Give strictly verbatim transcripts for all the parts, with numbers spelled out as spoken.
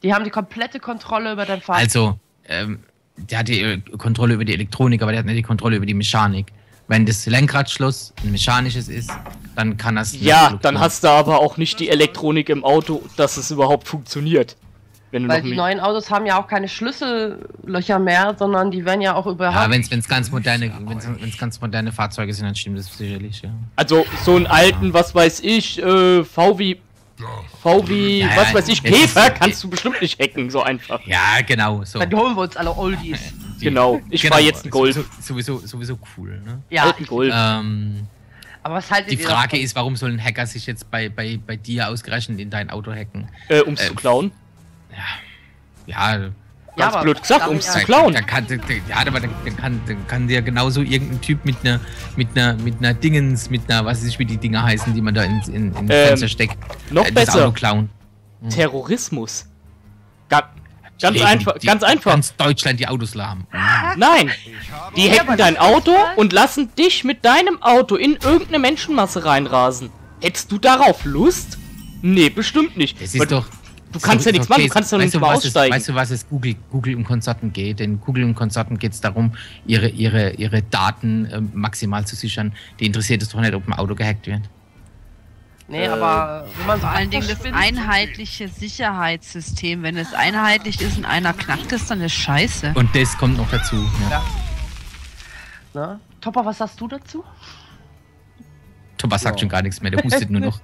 Die haben die komplette Kontrolle über dein Fahrzeug. Also, ähm, der hat die Kontrolle über die Elektronik, aber der hat nicht die Kontrolle über die Mechanik. Wenn das Lenkradschloss ein mechanisches ist, dann kann das... Ja, dann hast du aber auch nicht die Elektronik im Auto, dass es überhaupt funktioniert. Wenn du Weil noch die neuen Autos haben ja auch keine Schlüssellöcher mehr, sondern die werden ja auch überhaupt... Ja, wenn es ganz moderne, wenn's, wenn's ganz moderne Fahrzeuge sind, dann stimmt das sicherlich, ja. Also, so einen alten, was weiß ich, äh, V W... V W, ja, was weiß ich, Käfer ist, kannst du bestimmt nicht hacken, so einfach. Ja, genau, so. Dann holen wir uns alle Oldies. Die, genau, ich genau, fahr jetzt einen Golf. Sowieso, sowieso cool, ne? Ja, alten Golf. Ähm, aber was haltet die Frage ist, warum soll ein Hacker sich jetzt bei, bei, bei dir ausgerechnet in dein Auto hacken? Äh, um's äh, zu klauen? Ja. Ja, ganz ja, blöd gesagt, ums ja. zu klauen. Dann kann, ja, aber dann, dann, kann, dann kann dir genauso irgendein Typ mit einer mit einer mit einer Dingens, mit einer, was weiß ich, wie die Dinger heißen, die man da in, in, in ähm, Fenster steckt, noch äh, besser. Auto klauen. Hm. Terrorismus. Ga ganz die, einfach, die, ganz einfach. Ganz Deutschland die Autos lahmen. Nein, die hacken dein Auto und lassen dich mit deinem Auto in irgendeine Menschenmasse reinrasen. Hättest du darauf Lust? Nee, bestimmt nicht. Es ist doch... Du kannst ja nichts machen, du kannst ja nicht mal aussteigen. Weißt du, was es Google, Google und Konsorten geht? Denn Google und Konsorten geht es darum, ihre, ihre, ihre Daten äh, maximal zu sichern. Die interessiert es doch nicht, ob ein Auto gehackt wird. Nee, äh, aber wenn man vor allen Dingen das einheitliche Sicherheitssystem, wenn es einheitlich ist und einer knackt es, dann ist scheiße. Und das kommt noch dazu. Ja. Ja. Na, Topper, was sagst du dazu? Topper sagt ja. schon gar nichts mehr, der hustet nur noch.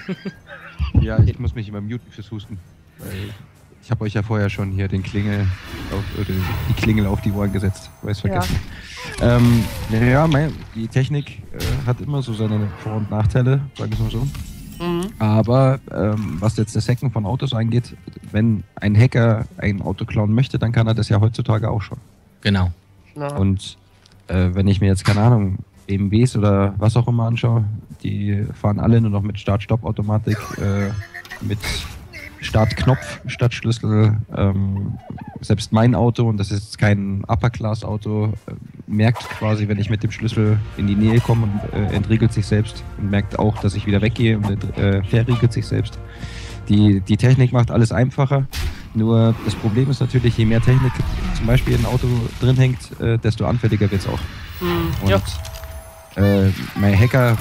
Ja, ich muss mich immer muten fürs Husten. Weil ich habe euch ja vorher schon hier den Klingel auf, oder die Klingel auf die Ohren gesetzt, weil ich es vergessen. Ja, ähm, ja mein, die Technik äh, hat immer so seine Vor- und Nachteile, sagen wir es mal so. Mhm. Aber ähm, was jetzt das Hacken von Autos angeht, wenn ein Hacker ein Auto klauen möchte, dann kann er das ja heutzutage auch schon. Genau. Ja. Und äh, wenn ich mir jetzt, keine Ahnung, B M Ws oder was auch immer anschaue, die fahren alle nur noch mit Start-Stopp-Automatik, äh, mit Startknopf statt Schlüssel. Ähm, selbst mein Auto, und das ist kein Upper-Class-Auto, äh, merkt quasi, wenn ich mit dem Schlüssel in die Nähe komme und äh, entriegelt sich selbst und merkt auch, dass ich wieder weggehe und äh, verriegelt sich selbst. Die, die Technik macht alles einfacher, nur das Problem ist natürlich, je mehr Technik zum Beispiel in ein Auto drin hängt, äh, desto anfälliger wird es auch. Mhm, und ja. Äh, mein Hacker,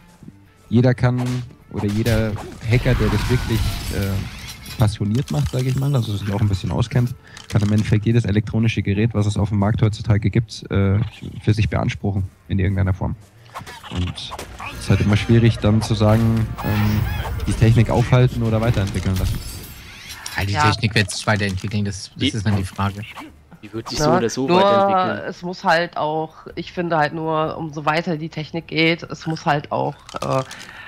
jeder kann, oder jeder Hacker, der das wirklich äh, passioniert macht, sage ich mal, also sich auch ein bisschen auskennt, kann im Endeffekt jedes elektronische Gerät, was es auf dem Markt heutzutage gibt, äh, für sich beanspruchen, in irgendeiner Form. Und es ist halt immer schwierig dann zu sagen, ähm, die Technik aufhalten oder weiterentwickeln lassen. Ja, die ja. Technik wird sich weiterentwickeln, das, das ist dann die Frage. Die wird sich ja, so oder so nur weiterentwickeln. Es muss halt auch, ich finde halt nur, umso weiter die Technik geht, es muss halt auch äh,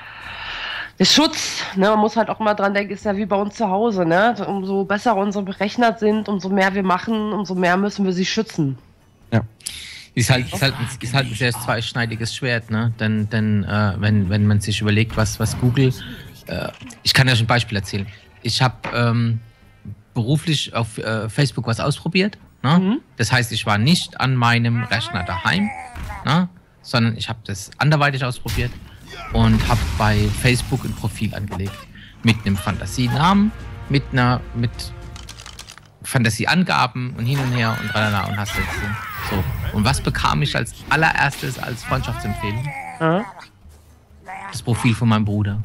der Schutz, ne, man muss halt auch immer dran denken, ist ja wie bei uns zu Hause, ne? Umso besser unsere Rechner sind, umso mehr wir machen, umso mehr müssen wir sie schützen. Ja. Ist halt, ist halt, ist halt ein sehr zweischneidiges Schwert, ne? Denn, denn äh, wenn, wenn man sich überlegt, was, was Google, äh, ich kann ja schon ein Beispiel erzählen. Ich habe ähm, beruflich auf äh, Facebook was ausprobiert. Ne? Mhm. Das heißt, ich war nicht an meinem Rechner daheim, ne? Sondern ich habe das anderweitig ausprobiert und habe bei Facebook ein Profil angelegt. Mit einem Fantasienamen, mit einer mit Fantasieangaben und hin und her und tralala und hast du gesehen. So. Und was bekam ich als allererstes als Freundschaftsempfehlung? Mhm. Das Profil von meinem Bruder.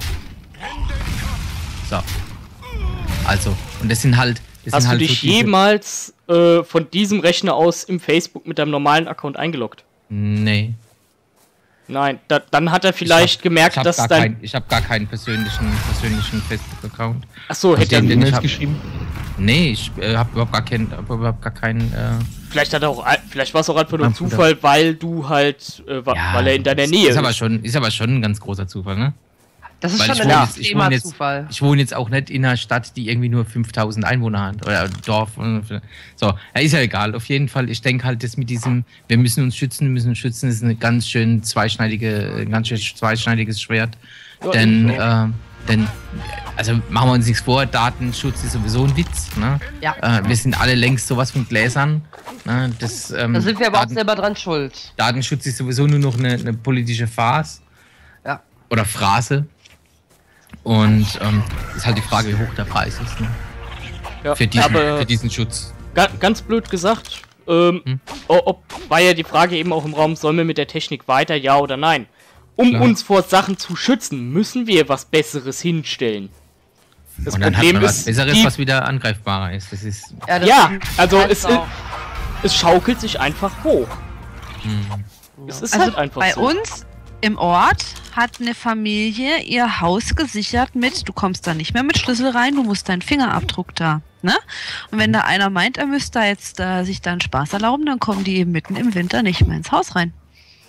So. Also, und das sind halt. Das Hast sind halt du dich so diese jemals äh, von diesem Rechner aus im Facebook mit deinem normalen Account eingeloggt? Nee. Nein, da, dann hat er vielleicht hab, gemerkt, dass gar dein... Kein, ich habe gar keinen persönlichen, persönlichen Facebook-Account. Achso, hätte er E-Mails hab, geschrieben? Nee, ich äh, habe überhaupt gar keinen... Überhaupt gar keinen äh, vielleicht hat er auch, vielleicht war es auch einfach nur ein Zufall, weil du halt, äh, ja, weil er in deiner ist, Nähe ist. Aber schon, ist aber schon ein ganz großer Zufall, ne? Das ist Weil schon ein extremer Zufall. Ich wohne jetzt auch nicht in einer Stadt, die irgendwie nur fünftausend Einwohner hat. Oder Dorf. So, ja, ist ja egal. Auf jeden Fall, ich denke halt, das mit diesem, wir müssen uns schützen, wir müssen uns schützen, ist eine ganz schön zweischneidige, ein ganz schön zweischneidiges Schwert. Ja, denn, äh, denn, also machen wir uns nichts vor, Datenschutz ist sowieso ein Witz. Ne? Ja. Äh, wir sind alle längst sowas von Gläsern. Ne? Das, ähm, da sind wir aber Daten, auch selber dran schuld. Datenschutz ist sowieso nur noch eine, eine politische Farce. Ja. Oder Phrase. Und ähm, ist halt die Frage, wie hoch der Preis ist. Ne? Ja, für, diesen, aber für diesen Schutz. ga, ganz blöd gesagt, ähm, Hm? o- ob, war ja die Frage eben auch im Raum, sollen wir mit der Technik weiter, ja oder nein? Um Klar. uns vor Sachen zu schützen, müssen wir was Besseres hinstellen. Das Und dann Problem hat man was ist, Besseres, die, was wieder angreifbarer ist. Das ist. Ja, das ja, stimmt. also Halt es, auch. es schaukelt sich einfach hoch. Hm. Es ist Also halt einfach bei so. uns im Ort hat eine Familie ihr Haus gesichert mit, du kommst da nicht mehr mit Schlüssel rein, du musst deinen Fingerabdruck da, ne? Und wenn da einer meint, er müsste da jetzt äh, sich da einen Spaß erlauben, dann kommen die eben mitten im Winter nicht mehr ins Haus rein.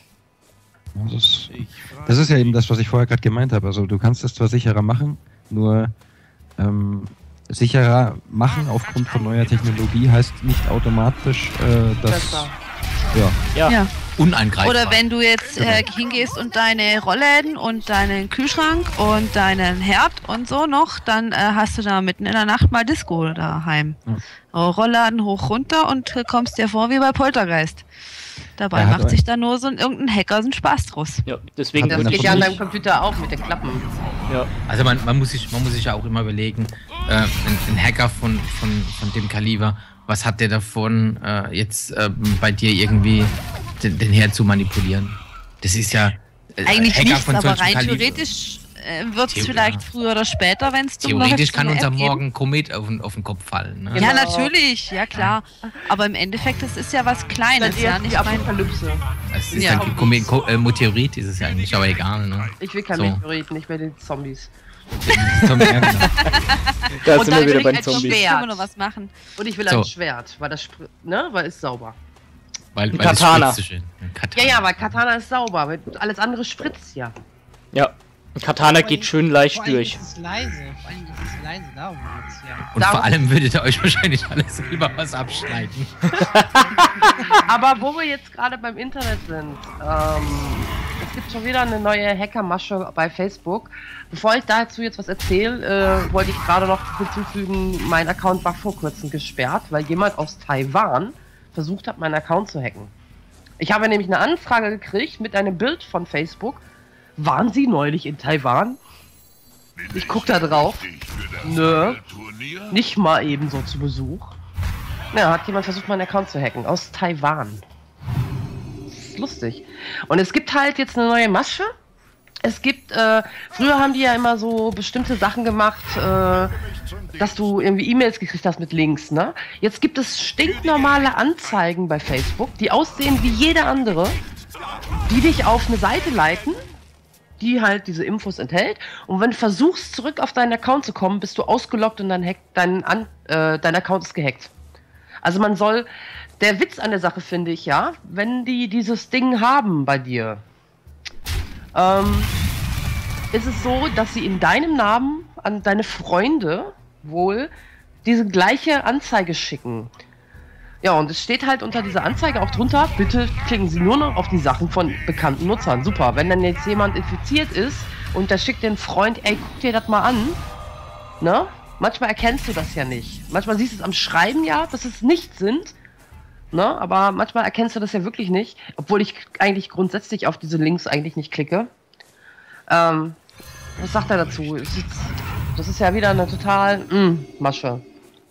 Das ist, das ist ja eben das, was ich vorher gerade gemeint habe. Also du kannst es zwar sicherer machen, nur ähm, sicherer machen aufgrund von neuer Technologie heißt nicht automatisch, äh, dass... Besser. Ja, Ja. Ja. Uneingreifbar. Oder wenn du jetzt äh, hingehst und deine Rollläden und deinen Kühlschrank und deinen Herd und so noch, dann äh, hast du da mitten in der Nacht mal Disco daheim. Ja. Oh, Rollladen hoch runter und äh, kommst dir vor wie bei Poltergeist. Dabei Ja, hat macht aber- sich da nur so ein, irgendein Hacker so einen Spaß draus. Ja, deswegen Hat Das Und geht ja an deinem nicht- Computer auch mit den Klappen. ja. Also man, man, muss sich, man muss sich ja auch immer überlegen, äh, ein, ein Hacker von, von, von dem Kaliber, was hat der davon, äh, jetzt äh, bei dir irgendwie den, den Herd zu manipulieren? Das ist ja... äh, Eigentlich Hacker nichts, von aber solchem rein Kaliber- theoretisch äh, wird es Theo- vielleicht ja. früher oder später, wenn es dumm Theoretisch läuft, kann so eine uns am App geben. Morgen ein Komet auf den, auf den Kopf fallen. Ne? Genau. Ja, natürlich, ja klar. Aber im Endeffekt, das ist ja was Das Kleines, ist ja, erst nicht die mein... Apokalypse. Es ist Ja. ein Komet, Ko äh, Meteorit ist es ja eigentlich, aber egal. Ne? Ich will kein So. Meteorit, nicht mehr die Zombies. Tom, ja, genau. Da Und sind dann wir wieder will bei ich den als Zombies. Schwert. Können wir noch was machen? Und ich will So. ein Schwert, weil das, spr- ne, weil ist sauber. Weil, Ein weil das Katana. spritzt so schön. Ein Katana. Ja, ja, weil Katana ist sauber, weil alles andere spritzt ja. Ja, ein Katana geht schön leicht Vor allem durch. ist es leise. Vor allem ist es leise, darum geht's ja. Und Darum- vor allem würdet ihr euch wahrscheinlich alles selber was abschneiden. Aber wo wir jetzt gerade beim Internet sind, ähm, es gibt schon wieder eine neue Hackermasche bei Facebook. Bevor ich dazu jetzt was erzähle, äh, wollte ich gerade noch hinzufügen, mein Account war vor kurzem gesperrt, weil jemand aus Taiwan versucht hat, meinen Account zu hacken. Ich habe nämlich eine Anfrage gekriegt mit einem Bild von Facebook. Waren Sie neulich in Taiwan? Ich guck da drauf. Nö, nicht mal ebenso zu Besuch. Ja, hat jemand versucht, meinen Account zu hacken. Aus Taiwan. Das ist lustig. Und es gibt halt jetzt eine neue Masche. Es gibt, äh, früher haben die ja immer so bestimmte Sachen gemacht, äh, dass du irgendwie E-Mails gekriegt hast mit Links, ne? Jetzt gibt es stinknormale Anzeigen bei Facebook, die aussehen wie jede andere, die dich auf eine Seite leiten, die halt diese Infos enthält. Und wenn du versuchst, zurück auf deinen Account zu kommen, bist du ausgeloggt und dein, Hack, dein, An, äh, dein Account ist gehackt. Also man soll, der Witz an der Sache finde ich ja, wenn die dieses Ding haben bei dir, ähm, ist es so, dass sie in deinem Namen an deine Freunde wohl diese gleiche Anzeige schicken. Ja, und es steht halt unter dieser Anzeige auch drunter, bitte klicken Sie nur noch auf die Sachen von bekannten Nutzern. Super, wenn dann jetzt jemand infiziert ist und der schickt den Freund, ey, guck dir das mal an, ne? Manchmal erkennst du das ja nicht. Manchmal siehst du es am Schreiben ja, dass es nicht sind, ne? Aber manchmal erkennst du das ja wirklich nicht, obwohl ich eigentlich grundsätzlich auf diese Links eigentlich nicht klicke. Ähm, was sagt er dazu? Es ist- Das ist ja wieder eine total mm, Masche.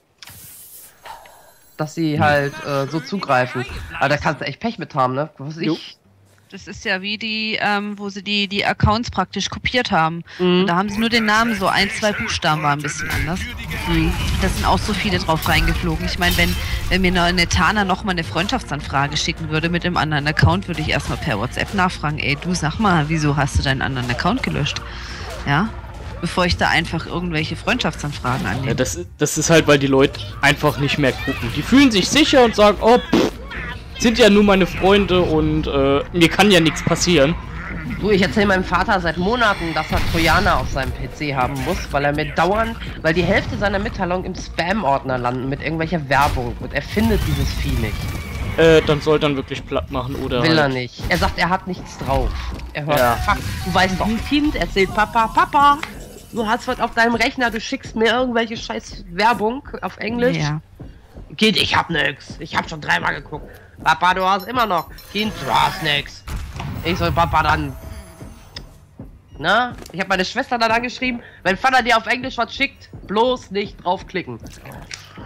Dass sie halt äh, so zugreifen. Aber da kannst du echt Pech mit haben, ne? Was weiß Jo. ich. Das ist ja wie die, ähm, wo sie die, die Accounts praktisch kopiert haben. Mhm. Und da haben sie nur den Namen, so ein, zwei Buchstaben waren ein bisschen anders. Mhm. Da sind auch so viele drauf reingeflogen. Ich meine, wenn, wenn mir eine Tana nochmal eine Freundschaftsanfrage schicken würde mit dem anderen Account, würde ich erstmal per WhatsApp nachfragen, ey, du sag mal, wieso hast du deinen anderen Account gelöscht? Ja? Bevor ich da einfach irgendwelche Freundschaftsanfragen annehme. Ja, das, das ist halt, weil die Leute einfach nicht mehr gucken. Die fühlen sich sicher und sagen, oh, pff, sind ja nur meine Freunde und äh, mir kann ja nichts passieren. Du, ich erzähle meinem Vater seit Monaten, dass er Trojaner auf seinem P C haben muss, weil er mir dauernd, weil die Hälfte seiner Mitteilungen im Spam-Ordner landen mit irgendwelcher Werbung und er findet dieses Vieh nicht. Äh, dann soll dann wirklich platt machen oder Will er halt, nicht. Er sagt, er hat nichts drauf. Er hört, Ja. fuck, du weißt doch, ein Kind erzählt Papa, Papa, du hast was auf deinem Rechner, du schickst mir irgendwelche scheiß Werbung auf Englisch. Ja. Kind, ich hab nix. Ich hab schon dreimal geguckt. Papa, du hast immer noch. Kind, du hast nix. Ich soll Papa dann. Na? Ich hab meine Schwester dann angeschrieben, wenn Vater dir auf Englisch was schickt, bloß nicht draufklicken.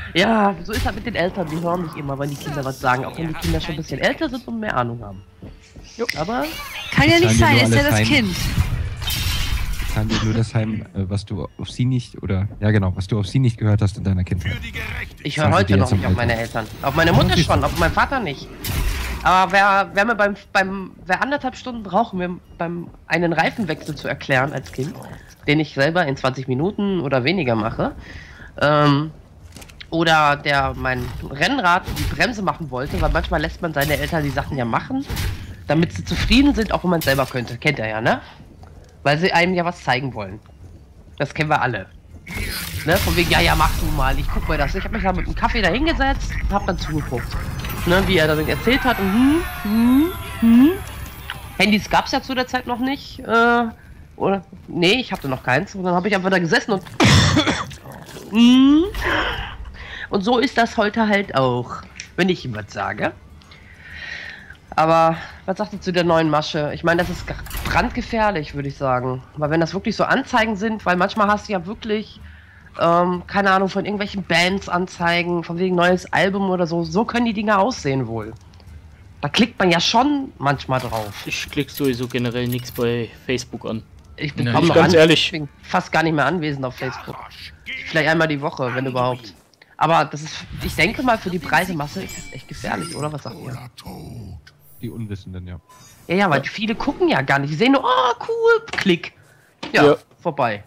Ja, so ist das mit den Eltern, die hören nicht immer, wenn die Kinder was sagen, auch wenn die Kinder schon ein bisschen älter sind und mehr Ahnung haben. Jo. Aber kann ja nicht sein, ist ja das heim. Kind. Kann dir nur das heim, was du auf sie nicht, oder, ja genau, was du auf sie nicht gehört hast in deiner Kindheit. Ich höre heute noch nicht auf meine Eltern. Auf meine Mutter schon, auf meinen Vater nicht. Aber wer, wer mir beim, beim, wer anderthalb Stunden braucht, mir beim einen Reifenwechsel zu erklären als Kind, den ich selber in zwanzig Minuten oder weniger mache, ähm, oder der mein Rennrad die Bremse machen wollte, weil manchmal lässt man seine Eltern die Sachen ja machen, damit sie zufrieden sind, auch wenn man es selber könnte. Kennt er ja, ne? Weil sie einem ja was zeigen wollen. Das kennen wir alle. Ne? Von wegen, ja, ja, mach du mal, ich guck mal das. Ich habe mich da mit einem Kaffee da hingesetzt und hab dann zugeguckt. Ne? Wie er dann erzählt hat. Und, hm, hm, hm. Handys gab's ja zu der Zeit noch nicht. Äh, oder? Nee, ich hatte noch keins. Und dann habe ich einfach da gesessen und... hm. Und so ist das heute halt auch, wenn ich ihm was sage. Aber was sagt ihr zu der neuen Masche? Ich meine, das ist brandgefährlich, würde ich sagen. Weil wenn das wirklich so Anzeigen sind, weil manchmal hast du ja wirklich, ähm, keine Ahnung, von irgendwelchen Bands Anzeigen, von wegen neues Album oder so. So können die Dinger aussehen wohl. Da klickt man ja schon manchmal drauf. Ich klicke sowieso generell nichts bei Facebook an. Ich bin ja, kaum noch ganz an, ehrlich. Ich bin fast gar nicht mehr anwesend auf Facebook. Vielleicht einmal die Woche, wenn überhaupt. Aber das ist, ich denke mal, für die breite Masse ist das echt gefährlich, oder? Was sagt ihr? Die Unwissenden, ja. Ja, ja, weil viele gucken ja gar nicht. Die sehen nur, oh, cool, Klick. Ja, ja. Vorbei.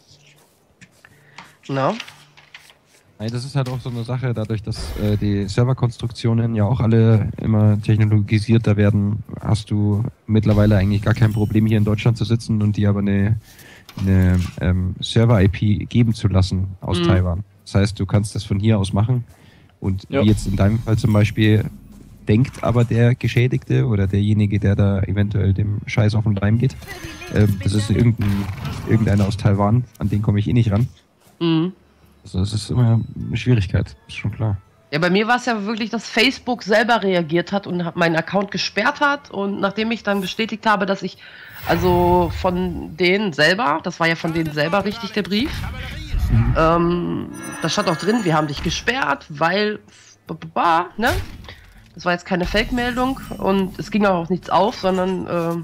No? Nein, das ist halt auch so eine Sache, dadurch, dass äh, die Serverkonstruktionen ja auch alle immer technologisierter werden, hast du mittlerweile eigentlich gar kein Problem, hier in Deutschland zu sitzen und dir aber eine, eine ähm, Server-I P geben zu lassen aus mhm. Taiwan. Das heißt, du kannst das von hier aus machen und ja. wie jetzt in deinem Fall zum Beispiel denkt aber der Geschädigte oder derjenige, der da eventuell dem Scheiß auf den Leim geht, äh, das ist irgendein, irgendeiner aus Taiwan, an den komme ich eh nicht ran. Mhm. Also das ist immer eine Schwierigkeit, ist schon klar. Ja, bei mir war es ja wirklich, dass Facebook selber reagiert hat und meinen Account gesperrt hat und nachdem ich dann bestätigt habe, dass ich, also von denen selber, das war ja von denen selber richtig der Brief, mhm. ähm, da stand auch drin, wir haben dich gesperrt, weil, ne? Das war jetzt keine Fake-Meldung und es ging auch nichts auf, sondern äh,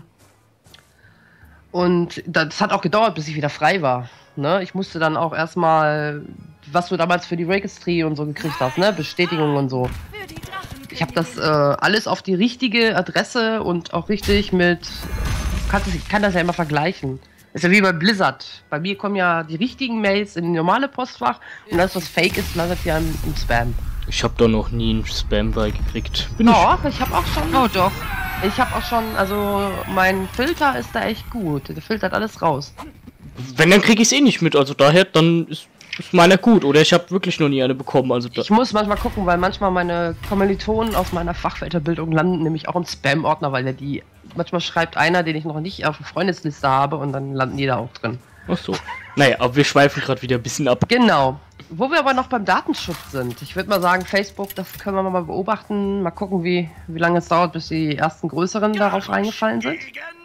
und das hat auch gedauert, bis ich wieder frei war. Ne? Ich musste dann auch erstmal, was du damals für die Registry und so gekriegt hast, ne? Bestätigung und so. Ich habe das äh, alles auf die richtige Adresse und auch richtig mit, kannst, ich kann das ja immer vergleichen. Ist ja wie bei Blizzard. Bei mir kommen ja die richtigen Mails in die normale Postfach und das, was Fake ist, landet ja im, im Spam. Ich habe da noch nie einen Spam beigekriegt. Bin doch, ich, ich habe auch schon. Oh doch. Ich habe auch schon, also mein Filter ist da echt gut. Der filtert alles raus. Wenn, dann kriege ich es eh nicht mit. Also daher, dann ist, ist meiner gut. Oder ich habe wirklich noch nie eine bekommen. Also ich muss manchmal gucken, weil manchmal meine Kommilitonen aus meiner Fachweiterbildung landen nämlich auch im Spam-Ordner, weil der die manchmal schreibt einer, den ich noch nicht auf der Freundesliste habe und dann landen die da auch drin. Ach so. Naja, aber wir schweifen gerade wieder ein bisschen ab. Genau. Wo wir aber noch beim Datenschutz sind. Ich würde mal sagen, Facebook, das können wir mal beobachten. Mal gucken, wie, wie lange es dauert, bis die ersten größeren darauf reingefallen sind.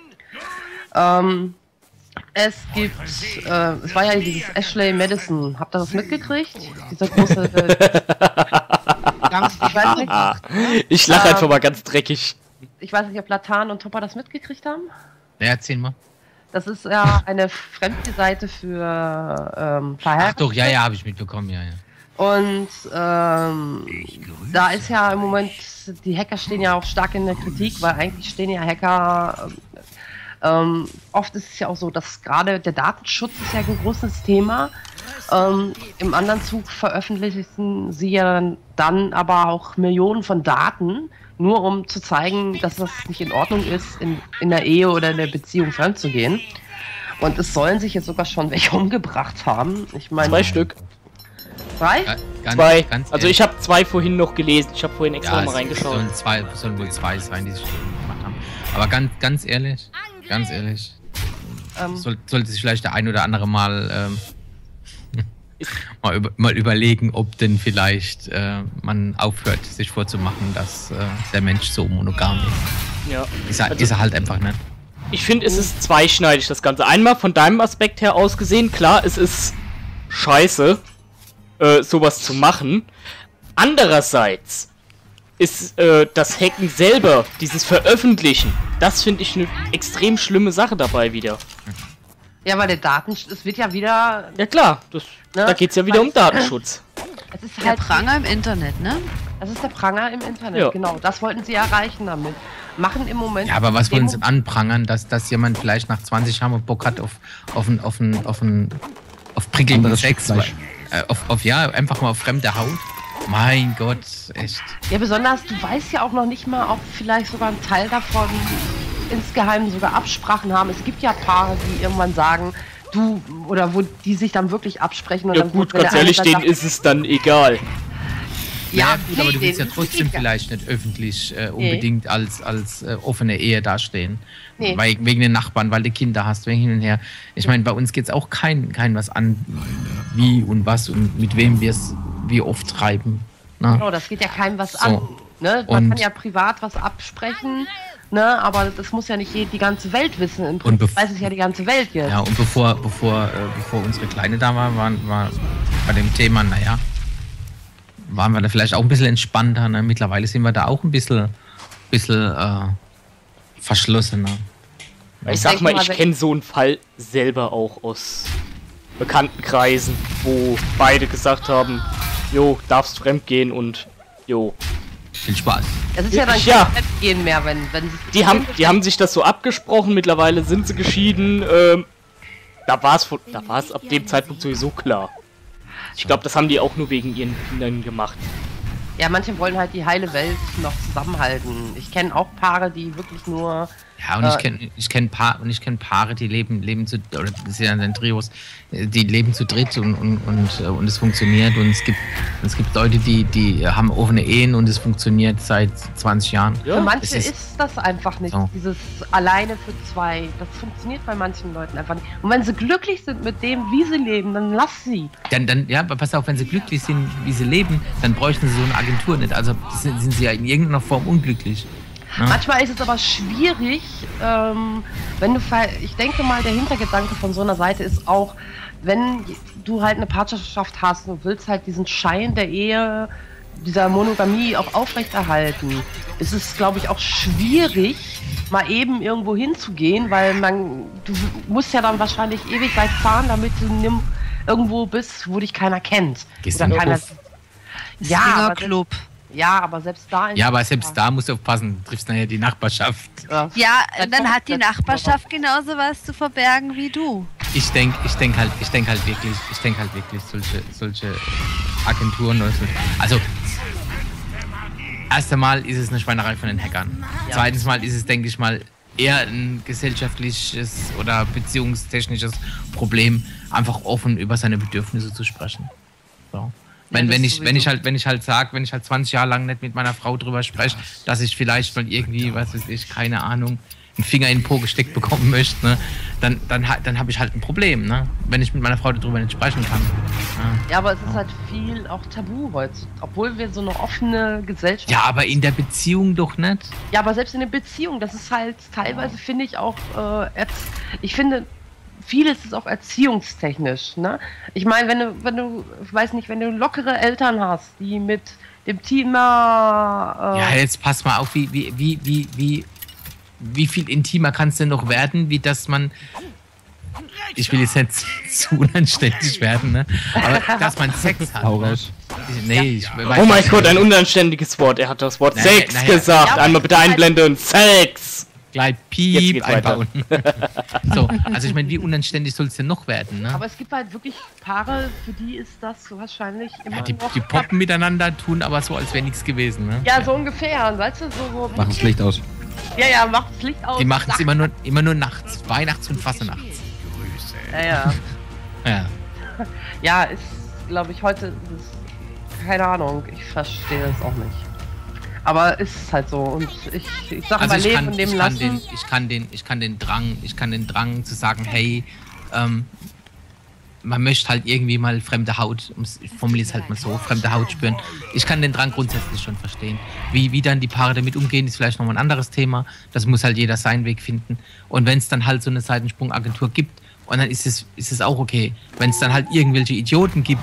Ähm, es gibt, äh, es war ja dieses Ashley Madison. Habt ihr das mitgekriegt? Dieser große... Äh, ich weiß nicht. Ich lache ähm, einfach mal ganz dreckig. Ich weiß nicht, ob Latan und Topper das mitgekriegt haben. Ja, erzähl mal. Das ist ja eine fremde Seite für ähm, Verhältnisse. Ach doch, ja, ja, habe ich mitbekommen, ja, ja. Und ähm, da ist ja im Moment, die Hacker stehen ja auch stark in der Kritik, weil eigentlich stehen ja Hacker, ähm, oft ist es ja auch so, dass gerade der Datenschutz ist ja ein großes Thema. Ähm, Im anderen Zug veröffentlichen sie ja dann, dann aber auch Millionen von Daten, nur um zu zeigen, dass das nicht in Ordnung ist, in, in der Ehe oder in der Beziehung fremdzugehen. Und es sollen sich jetzt sogar schon welche umgebracht haben. Ich meine, zwei Stück. Zwei? Ja, ganz, zwei. Ganz also ich habe zwei vorhin noch gelesen. Ich habe vorhin extra ja, mal reingeschaut. Sollen, zwei, sollen wohl zwei sein, die sich gemacht haben. Aber ganz, ganz ehrlich, ganz ehrlich, ähm, soll, sollte sich vielleicht der ein oder andere mal... Ähm, Mal, über, mal überlegen, ob denn vielleicht äh, man aufhört, sich vorzumachen, dass äh, der Mensch so monogam ist. Ja. Ist er, also, ist er halt einfach nicht. Ich finde, es ist zweischneidig, das Ganze. Einmal von deinem Aspekt her aus gesehen, klar, es ist scheiße. äh, sowas zu machen. Andererseits ist äh, das Hacken selber, dieses Veröffentlichen, das finde ich eine extrem schlimme Sache dabei wieder. Ja, weil der Datenschutz, es wird ja wieder... Ja klar, das, Ne? da geht es ja wieder Weil- um Datenschutz. Es ist Der halt Pranger im Internet, ne? Das ist der Pranger im Internet, Ja. genau. Das wollten sie erreichen damit. Machen im Moment... Ja, aber was wollen sie Demo- anprangern, dass, dass jemand vielleicht nach zwanzig Jahren Bock hat auf, auf, ein, auf, ein, auf, ein, auf prickelnden Anderes Sex? Fleisch. Äh, auf, auf, ja, einfach mal auf fremde Haut. Mein Gott, echt. Ja, besonders, du weißt ja auch noch nicht mal, ob vielleicht sogar ein Teil davon insgeheim sogar Absprachen haben. Es gibt ja Paare, die irgendwann sagen, du, oder wo die sich dann wirklich absprechen. Und Ja dann gut, wird, wenn ganz der eine ehrlich, dann denen sagt, ist es dann egal. Ja, Ja, gut, nee, aber du willst ja denen ist trotzdem egal. vielleicht nicht öffentlich äh, unbedingt als, als äh, offene Ehe dastehen. Nee. Weil, wegen den Nachbarn, weil du Kinder hast, wegen hin und her. Ich meine, bei uns geht es auch kein, kein was an, wie und was und mit wem wir es wie oft treiben. Ne? Genau, das geht ja keinem was So. an. Ne? Man Und- kann ja privat was absprechen, ne? Aber das muss ja nicht je- die ganze Welt wissen. Im Und Prinzip bef- weiß es ja die ganze Welt jetzt. Ja, und bevor, bevor, äh, bevor unsere Kleine da war, waren, war bei dem Thema, naja, waren wir da vielleicht auch ein bisschen entspannter. Ne? Mittlerweile sind wir da auch ein bisschen, bisschen äh, verschlossener. Ich Ich sag denke mal, mal, ich wenn- kenne so einen Fall selber auch aus bekannten Kreisen, wo beide gesagt haben, jo, darfst fremdgehen und jo. Viel Spaß. Das ist ja dann Ja. kein Fremdgehen mehr, wenn, wenn sich Die haben, die haben sich das so abgesprochen, mittlerweile sind sie geschieden. Ähm, da war es da war's ab dem Zeitpunkt sowieso klar. Ich glaube, das haben die auch nur wegen ihren Kindern gemacht. Ja, manche wollen halt die heile Welt noch zusammenhalten. Ich kenne auch Paare, die wirklich nur... Ja, und ich Äh, kenne ich kenn Paar, und ich kenn Paare, die leben, leben zu, oder das sind ja dann Trios, äh, die leben zu dritt und, und, und, äh, und es funktioniert. Und es gibt, es gibt Leute, die, die haben offene Ehen und es funktioniert seit zwanzig Jahren. Ja, für manche es ist, ist- das einfach nicht. So. Dieses alleine für zwei. Das funktioniert bei manchen Leuten einfach nicht. Und wenn sie glücklich sind mit dem, wie sie leben, dann lass sie. Dann, dann, ja, aber pass auf, wenn sie glücklich sind, wie sie leben, dann bräuchten sie so eine Agentur nicht. Also sind, sind sie ja in irgendeiner Form unglücklich. Ja. Manchmal ist es aber schwierig, ähm, wenn du, ver- ich denke mal, der Hintergedanke von so einer Seite ist auch, wenn du halt eine Partnerschaft hast und willst halt diesen Schein der Ehe, dieser Monogamie auch aufrechterhalten, ist es, glaube ich, auch schwierig, mal eben irgendwo hinzugehen, weil man, du musst ja dann wahrscheinlich ewig weit fahren, damit du nimm, irgendwo bist, wo dich keiner kennt. Gehst Oder in den keiner, Puff. ja, aber selbst, Swingerclub. ja, aber selbst da ist Ja, aber selbst da musst du aufpassen, du triffst nachher die Nachbarschaft. Ja. Ja, Dann dann kommt hat die das Nachbarschaft genauso was zu verbergen wie du. Ich denke ich denk halt, ich denk halt wirklich, ich denke halt wirklich solche, solche Agenturen oder so. Also, erst einmal ist es eine Schweinerei von den Hackern. Ja. Zweitens mal ist es, denke ich mal, eher ein gesellschaftliches oder beziehungstechnisches Problem, einfach offen über seine Bedürfnisse zu sprechen. So. Wenn, das wenn ich, sowieso. wenn ich halt, wenn ich halt sage, wenn ich halt zwanzig Jahre lang nicht mit meiner Frau drüber spreche, dass ich vielleicht mal irgendwie, was weiß ich, keine Ahnung, einen Finger in den Po gesteckt bekommen möchte, ne, dann, dann, ha- dann habe ich halt ein Problem, ne, wenn ich mit meiner Frau darüber nicht sprechen kann. Ja. Ja, aber es ist halt viel auch tabu heute, obwohl wir so eine offene Gesellschaft Ja, aber in der Beziehung doch nicht. Ja, aber selbst in der Beziehung, das ist halt teilweise, finde ich auch, äh, erz- ich finde, vieles ist auch erziehungstechnisch, ne? Ich meine, wenn du, wenn du, ich weiß nicht, wenn du lockere Eltern hast, die mit dem Thema, äh, Ja, jetzt pass mal auf, wie, wie, wie, wie, wie, wie viel intimer kann es denn noch werden, wie dass man, ich will jetzt nicht zu unanständig werden, ne? Aber dass man Sex hat. Hau Ne? raus. Nee, ich weiß Oh mein nicht. Gott, ein unanständiges Wort. Er hat das Wort Nein, Sex nein, gesagt. ja, aber Einmal bitte es ist halt- einblenden. Sex. Gleich Jetzt Piep geht's weiter. einbauen. So, also ich meine, wie unanständig soll es denn noch werden, ne? aber es gibt halt wirklich Paare, für die ist das wahrscheinlich immer Ja, die, noch... die poppen miteinander, tun aber so, als wäre nichts gewesen, ne? Ja, so ungefähr, weißt du, so... so Machen das Licht aus. Ja, ja, macht das Licht aus. Die machen es Sag- immer nur, immer nur nachts, Weihnachts- und Fassenachts. Ja, ja. Ja. Ja, ist, glaube ich, heute, ist, keine Ahnung, ich verstehe es auch nicht. Aber es ist halt so und ich, ich sage Also mal, ich leben kann, und ich, leben kann lassen. den, ich kann den, ich kann den Drang, ich kann den Drang zu sagen, hey, ähm, man möchte halt irgendwie mal fremde Haut, um ich formuliere es halt mal so, fremde Haut spüren. Ich kann den Drang grundsätzlich schon verstehen. Wie, wie dann die Paare damit umgehen, ist vielleicht nochmal ein anderes Thema. Das muss halt jeder seinen Weg finden. Und wenn es dann halt so eine Seitensprungagentur gibt, und dann ist es, ist es auch okay. Wenn es dann halt irgendwelche Idioten gibt,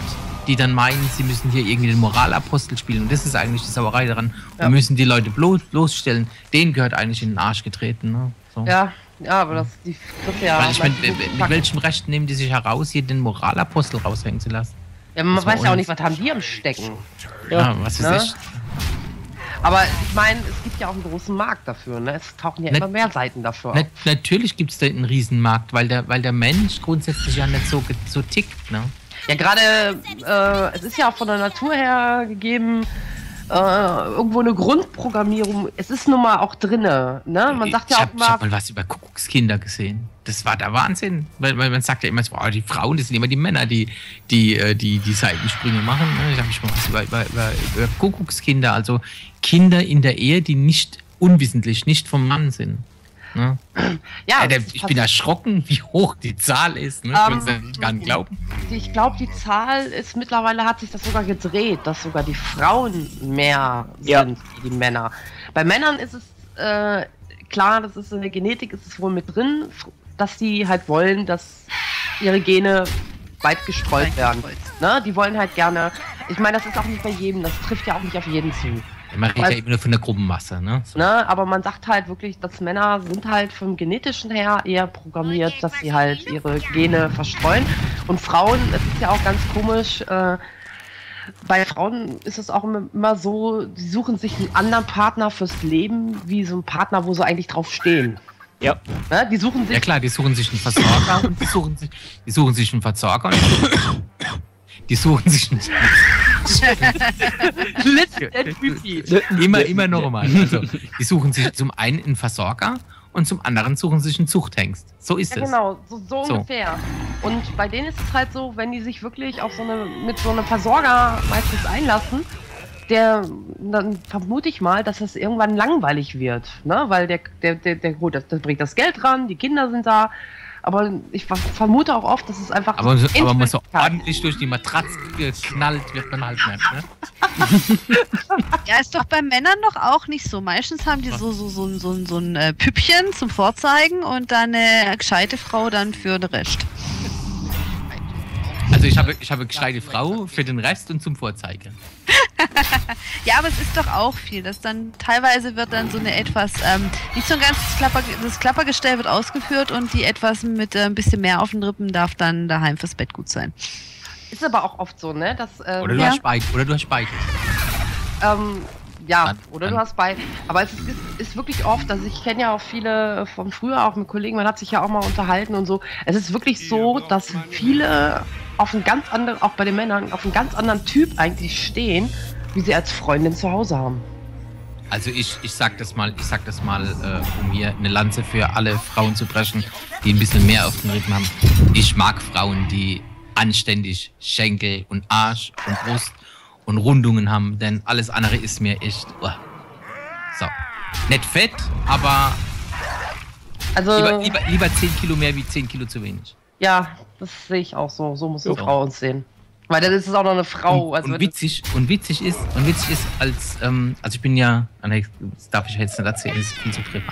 die dann meinen, sie müssen hier irgendwie den Moralapostel spielen. Und das ist eigentlich die Sauerei daran. Ja. Wir müssen die Leute bloß, bloßstellen. Denen gehört eigentlich in den Arsch getreten. Ne? So. Ja, ja, aber das die trifft ja. Weil ich meine, manche mit Packen. welchem Recht nehmen die sich heraus, hier den Moralapostel raushängen zu lassen? Ja, man Das war weiß ja auch uns- nicht, was haben die am Stecken. Ja, was ne? ist ich? Aber ich meine, es gibt ja auch einen großen Markt dafür, ne? Es tauchen ja Ne- immer mehr Seiten dafür Na, auf. natürlich gibt es da einen Riesenmarkt, weil der, weil der Mensch grundsätzlich ja nicht so, ge- so tickt. Ne? Ja, gerade, äh, es ist ja auch von der Natur her gegeben, äh, irgendwo eine Grundprogrammierung. Es ist nun mal auch drinne, ne? Man sagt ich ja hab, auch ich hab mal, mal was über Kuckuckskinder gesehen. Das war der Wahnsinn. Weil, weil man sagt ja immer, so, oh, die Frauen, das sind immer die Männer, die die, äh, die, die Seitensprünge machen. Ne? Ich habe mich mal was über, über, über, über Kuckuckskinder, also Kinder in der Ehe, die nicht unwissentlich, nicht vom Mann sind. Ne? ja, Äh, der, es ich bin erschrocken, wie hoch die Zahl ist. Ne? Ich Ähm, würde es gar nicht glauben. ich glaube, die Zahl ist mittlerweile, hat sich das sogar gedreht, dass sogar die Frauen mehr Ja. sind wie die Männer. Bei Männern ist es äh, klar, das ist in der Genetik, ist es wohl mit drin, dass die halt wollen, dass ihre Gene weit gestreut werden. Ne? Die wollen halt gerne, ich meine, das ist auch nicht bei jedem, das trifft ja auch nicht auf jeden zu. Man redet Weil- ja immer nur von der Gruppenmasse. Ne? So. Ne? Aber man sagt halt wirklich, dass Männer sind halt vom Genetischen her eher programmiert, dass sie halt ihre Gene verstreuen. Und Frauen, es ist ja auch ganz komisch, äh, bei Frauen ist es auch immer- immer so, sie suchen sich einen anderen Partner fürs Leben, wie so einen Partner, wo sie eigentlich drauf stehen. Ja. Ne? Die suchen sich Ja klar, die suchen sich einen Versorger und die suchen sich, die suchen sich einen Versorger und die suchen sich einen, immer, immer normal. Also, die suchen sich zum einen einen Versorger und zum anderen suchen sich einen Zuchthengst. So ist Ja, es. genau, so, so, So. ungefähr. Und bei denen ist es halt so, wenn die sich wirklich auf so eine, mit so einem Versorger meistens einlassen, der, dann vermute ich mal, dass es irgendwann langweilig wird, ne? Weil der, der, der, der, gut, das, das bringt das Geld ran, die Kinder sind da, aber ich ver- vermute auch oft, dass es einfach. Aber, so- aber man so Endgültigkeit- ordentlich durch die Matratze geknallt wird man halt nicht. Ne? Ja, ist doch bei Männern doch auch nicht so. Meistens haben die so, so, so, ein- so, ein- so ein äh, Püppchen zum Vorzeigen und dann eine gescheite Frau dann für den Rest. Also ich habe, ich habe eine gescheite Frau für den Rest und zum Vorzeigen. Ja, aber es ist doch auch viel. Das dann teilweise wird dann so eine etwas, ähm, nicht so ein ganzes Klapper, das Klappergestell wird ausgeführt und die etwas mit äh, ein bisschen mehr auf den Rippen darf dann daheim fürs Bett gut sein. Ist aber auch oft so, ne? Dass, ähm, Oder du Ja. hast beide. Oder du hast beide. Ähm, ja, Dann- oder dann- du hast bei. Aber es ist, ist wirklich oft, also ich kenne ja auch viele von früher, auch mit Kollegen, man hat sich ja auch mal unterhalten und so. Es ist wirklich so, dass viele auf einen ganz anderen, auch bei den Männern, auf einen ganz anderen Typ eigentlich stehen, wie sie als Freundin zu Hause haben. Also ich, ich sag das mal, ich sag das mal, äh, um hier eine Lanze für alle Frauen zu brechen, die ein bisschen mehr auf den Rippen haben. Ich mag Frauen, die anständig Schenkel und Arsch und Brust und Rundungen haben, denn alles andere ist mir echt. Uh. So. Nicht fett, aber Also, lieber, lieber, lieber zehn Kilo mehr wie zehn Kilo zu wenig. ja, das sehe ich auch so. So muss eine So. Frau uns sehen. Weil dann ist es auch noch eine Frau. Und, also und wenn- witzig, und witzig ist, und witzig ist, als, ähm, also ich bin ja, ah, nee, das darf ich jetzt nicht erzählen, das ist viel zu privat.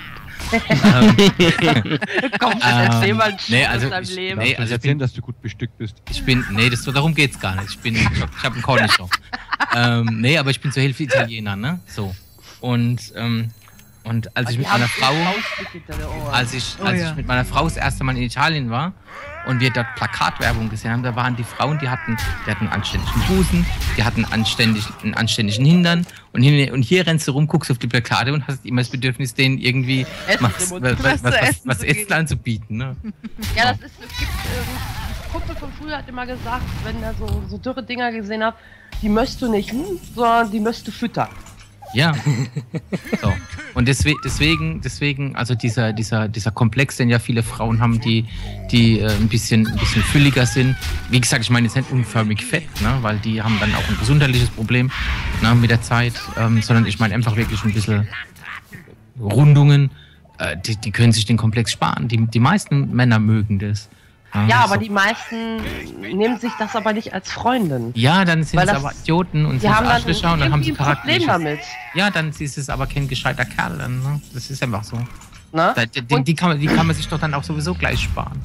ähm, Komm, erzähl ähm, mal einen nee, Scheiß also aus deinem ich- Leben. nee, Nee, also also ich erzählen, bin- dass du gut bestückt bist. Ich bin, nee, das, darum geht's gar nicht. Ich bin, ich habe einen Cornish noch. ähm, nee, aber ich bin zur Hälfte Italiener, ne? So. Und, ähm, und als ich Die mit haben meiner so Frau, Faustdick hinter der Ohren. als ich, Oh als ja. ich mit meiner Frau das erste Mal in Italien war und wir dort Plakatwerbung gesehen haben, da waren die Frauen, die hatten, die hatten einen anständigen Busen, die hatten anständig, einen anständigen Hintern und hier, und hier rennst du rum, guckst auf die Plakate und hast immer das Bedürfnis, denen irgendwie Essen was, im was, Mund. was, was, Was zu was, essen was zu Essen geben. anzubieten, ne? Ja, das ist, es gibt, ähm, ein Kumpel von früher hat immer gesagt, wenn er so, so dürre Dinger gesehen hat, die möchtest du nicht, hm, sondern die möchtest du füttern. Ja. So. Und deswegen, deswegen, deswegen, also dieser, dieser, dieser Komplex, den ja viele Frauen haben, die, die äh, ein bisschen, ein bisschen fülliger sind. Wie gesagt, ich meine jetzt nicht unförmig fett, ne, weil die haben dann auch ein gesundheitliches Problem, ne, mit der Zeit, ähm, sondern ich meine einfach wirklich ein bisschen Rundungen. Äh, die, die können sich den Komplex sparen. Die, die meisten Männer mögen das. Ja, aber so. die meisten nehmen sich das aber nicht als Freundin. Ja, dann sind Weil es das- aber Idioten und Die sind haben dann Arschlöcher und dann haben sie irgendwie ein Problem charakterliche. damit. Ja, dann ist es aber kein gescheiter Kerl. Dann, ne? Das ist einfach so. Ne? Da, die, die, kann man, die kann man sich doch dann auch sowieso gleich sparen.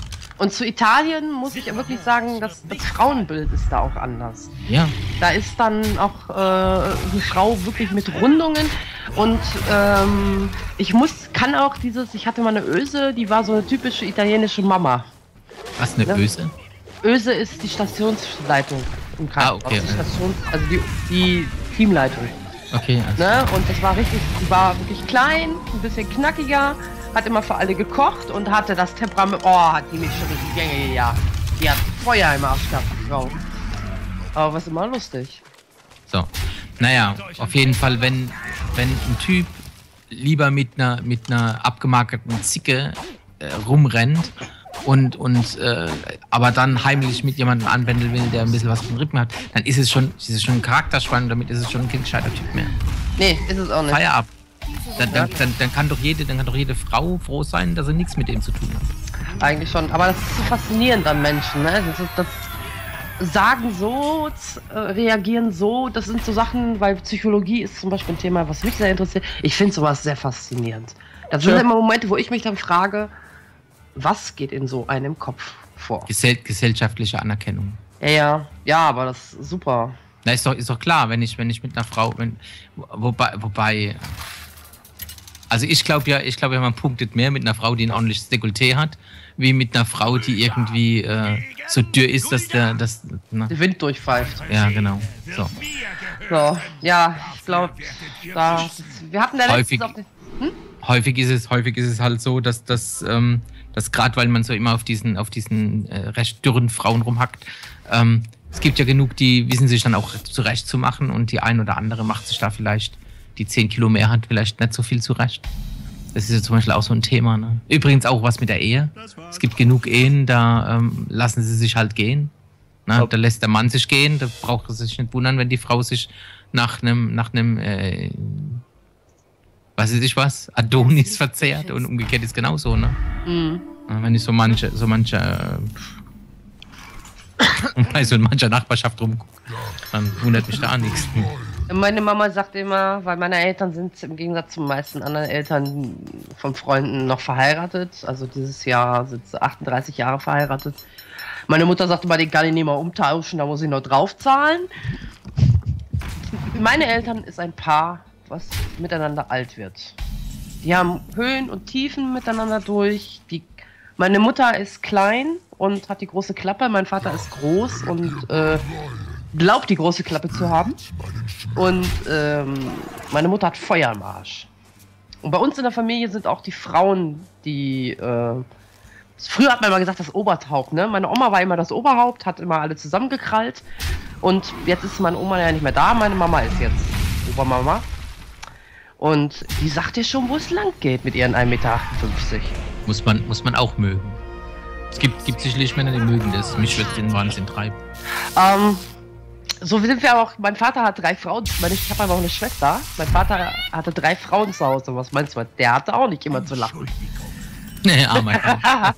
Und zu Italien muss ich wirklich sagen, das, das Frauenbild ist da auch anders. Ja. Da ist dann auch äh, eine Frau wirklich mit Rundungen und ähm, ich muss, kann auch dieses, ich hatte mal eine Öse, die war so eine typische italienische Mama. Was, eine Ja. Öse? Öse ist die Stationsleitung im Krankenhaus. Ah, okay. Die Stations, also die, die Teamleitung. Okay, also. Ne? Und das war richtig, die war wirklich klein, ein bisschen knackiger, hat immer für alle gekocht und hatte das Temperament. Oh, hat die mich schon in die Gänge gejagt. Die hat Feuer im Arsch gehabt, die Frau. Aber was immer lustig. So. Naja, auf jeden Fall, wenn, wenn ein Typ lieber mit einer, mit einer abgemagerten Zicke äh, rumrennt und, und äh, aber dann heimlich mit jemandem anbändeln will, der ein bisschen was von Rippen hat, dann ist es schon, ist es schon ein Charakterspann, damit ist es schon kein gescheiter Typ mehr. Nee, ist es auch nicht. Feier ab. Dann, dann, dann, dann, kann doch jede, dann kann doch jede Frau froh sein, dass sie nichts mit dem zu tun hat. Eigentlich schon. Aber das ist so faszinierend an Menschen. Ne? Das, das Sagen so, z- äh, reagieren so, das sind so Sachen, weil Psychologie ist zum Beispiel ein Thema, was mich sehr interessiert. Ich finde sowas sehr faszinierend. Das sind Ja. immer Momente, wo ich mich dann frage, was geht in so einem Kopf vor? Gesell gesellschaftliche Anerkennung. Ja, ja, ja, aber das ist super. Na, ist doch, ist doch klar, wenn ich, wenn ich mit einer Frau, wenn, wobei, wobei, also ich glaube ja, ich glaube ja, man punktet mehr mit einer Frau, die ein ordentliches Dekolleté hat, wie mit einer Frau, die irgendwie äh, so dürr ist, dass der, das, na, Der Wind durchpfeift. ja, genau, so. So, ja, ich glaube, da, wir hatten da Häufig. letztens auf den, Häufig ist es, häufig ist es halt so, dass das, ähm, dass gerade weil man so immer auf diesen, auf diesen äh, recht dürren Frauen rumhackt, ähm, es gibt ja genug, die wissen sich dann auch zurecht zu machen und die ein oder andere macht sich da vielleicht, die zehn Kilo mehr hat, vielleicht nicht so viel zurecht. Das ist ja zum Beispiel auch so ein Thema. Ne? Übrigens auch was mit der Ehe. Es gibt genug Ehen, da ähm, lassen sie sich halt gehen. Ne? Da lässt der Mann sich gehen, da braucht er sich nicht wundern, wenn die Frau sich nach einem, nach einem, äh, weiß ich was, Adonis verzehrt und umgekehrt ist genauso. Ne? Mhm. Wenn ich so manche, so manche, äh, bei so in mancher Nachbarschaft rumgucke, dann wundert mich da auch nichts. Meine Mama sagt immer, weil meine Eltern sind im Gegensatz zu den meisten anderen Eltern von Freunden noch verheiratet. Also dieses Jahr sind sie achtunddreißig Jahre verheiratet. Meine Mutter sagt immer, den kann ich nicht mal umtauschen, da muss ich noch draufzahlen. Meine Eltern ist ein Paar, was miteinander alt wird. Die haben Höhen und Tiefen miteinander durch. Die, meine Mutter ist klein und hat die große Klappe. Mein Vater ist groß und äh, glaubt, die große Klappe zu haben. Und ähm, meine Mutter hat Feuer im Arsch. Und bei uns in der Familie sind auch die Frauen, die... Äh, früher hat man immer gesagt, das Oberhaupt, ne? Meine Oma war immer das Oberhaupt, hat immer alle zusammengekrallt. Und jetzt ist meine Oma ja nicht mehr da, meine Mama ist jetzt Obermama. Und die sagt dir schon, wo es lang geht mit ihren ein Meter achtundfünfzig. Muss man, muss man auch mögen. Es gibt, gibt sicherlich Männer, die mögen das. Mich wird den Wahnsinn treiben. Ähm, so sind wir auch, mein Vater hat drei Frauen, meine, ich habe aber auch eine Schwester. Mein Vater hatte drei Frauen zu Hause. Was meinst du? Der hatte auch nicht immer zu lachen. Nee, armer Kerl.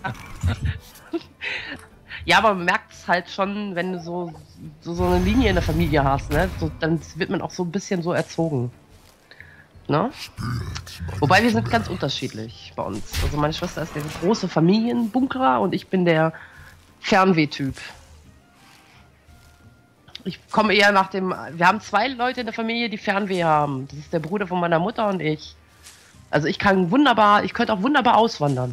Ja, aber man merkt es halt schon, wenn du so, so, so eine Linie in der Familie hast, ne? So, dann wird man auch so ein bisschen so erzogen. Ne? Wobei wir sind ganz unterschiedlich bei uns. Also meine Schwester ist der große Familienbunkerer und ich bin der Fernwehtyp. Ich komme eher nach dem... Wir haben zwei Leute in der Familie, die Fernweh haben. Das ist der Bruder von meiner Mutter und ich. Also ich kann wunderbar... Ich könnte auch wunderbar auswandern.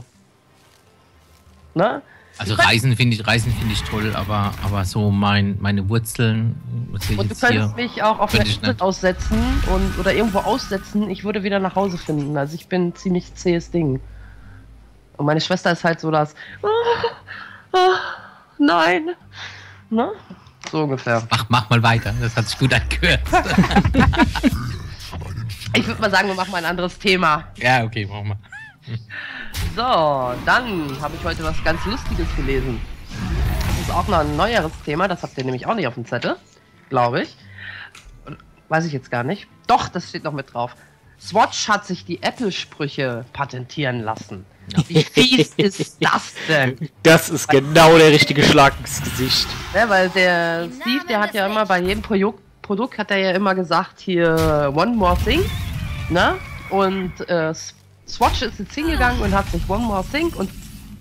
Ne? Also Reisen finde ich, Reisen finde ich toll, aber, aber so mein, meine Wurzeln, was ich Und du jetzt hier, könntest mich auch auf könnte einer ich Insel nicht. aussetzen und, oder irgendwo aussetzen. Ich würde wieder nach Hause finden. Also ich bin ein ziemlich zähes Ding. Und meine Schwester ist halt so das... Oh, oh, nein. Ne? So ungefähr. Mach, mach mal weiter, das hat sich gut angehört. Ich würde mal sagen, wir machen mal ein anderes Thema. Ja, okay, machen wir. So, dann habe ich heute was ganz Lustiges gelesen. Das ist auch noch ein neueres Thema, das habt ihr nämlich auch nicht auf dem Zettel, glaube ich. Weiß ich jetzt gar nicht. Doch, das steht noch mit drauf. Swatch hat sich die Apple-Sprüche patentieren lassen. Wie fies ist das denn? Das ist genau der richtige Schlag ins Gesicht. Ja, weil der Steve, der hat ja immer bei jedem Pro Produkt, hat er ja immer gesagt, hier, one more thing, ne? Und äh, Swatch ist jetzt hingegangen und hat sich one more thing und